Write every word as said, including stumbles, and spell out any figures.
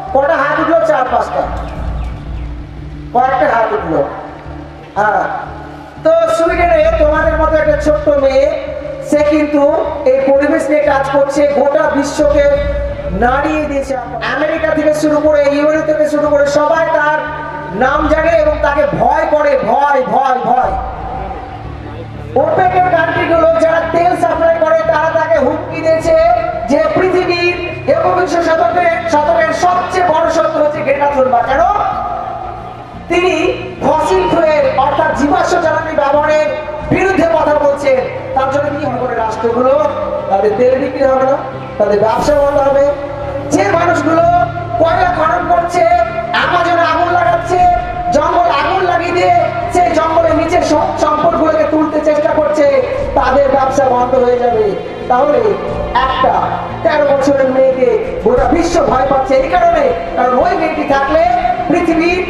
কটা হাত উঠলো? চার পাঁচটা, কয়েকটা হাত উঠলো। হ্যাঁ, তো সুইডেনে তোমাদের মতো একটা ছোট্ট মেয়ে, সে কিন্তু এই পরিবেশ নিয়ে কাজ করছে, গোটা বিশ্বকে নাড়িয়ে দিয়েছে। আমেরিকা থেকে শুরু করে, ইউরোপ থেকে শুরু করে সবাই তার নাম জানে এবং তাকে ভয় করে, ভয় ভয় ভয়। ওপেকের কান্ট্রিগুলো যারা তেল সাপ্লাই করে তারা তাকে হুমকি দিয়েছে যে পৃথিবীর একবিংশ শতকের শতকের সবচেয়ে বড় শত্রু হচ্ছে গ্রেটা থুনবার্গ। কেন? তিনি ফসিল ফুয়েল অর্থাৎ জীবাশ্ম জ্বালানি ব্যবহারের বিরুদ্ধে কথা বলছেন। তার জন্য কি হবে? রাষ্ট্রগুলো তাদের তেল বিক্রি হবে না, তাদের ব্যবসা বন্ধ হবে। যে মানুষগুলো কয়লা খনন করছে, আমাজনে আগুন লাগাচ্ছে, জঙ্গল আগুন লাগিয়ে দিয়ে সেই জঙ্গলের নিচে সম্পদগুলোকে তুলতে চেষ্টা করছে, তাদের ব্যবসা বন্ধ হয়ে যাবে। তাহলে একটা তেরো বছরের মেয়েকে গোটা বিশ্ব ভয় পাচ্ছে এই কারণে, কারণ ওই মেয়েটি থাকলে পৃথিবীর